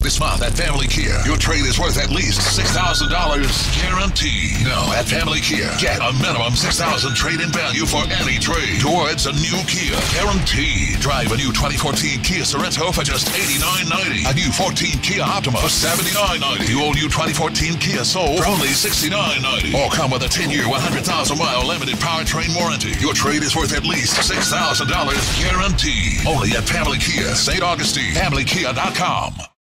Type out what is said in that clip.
This month at Family Kia, your trade is worth at least $6,000 guaranteed. Now at Family Kia, get a minimum $6,000 trade-in value for any trade towards a new Kia. Guaranteed. Drive a new 2014 Kia Sorento for just $89.90. A new 14 Kia Optima for $79.90. The all-new 2014 Kia Soul for only $69.90. Or come with a 10-year, 100,000-mile limited powertrain warranty. Your trade is worth at least $6,000 guaranteed. Only at Family Kia, St. Augustine. FamilyKia.com.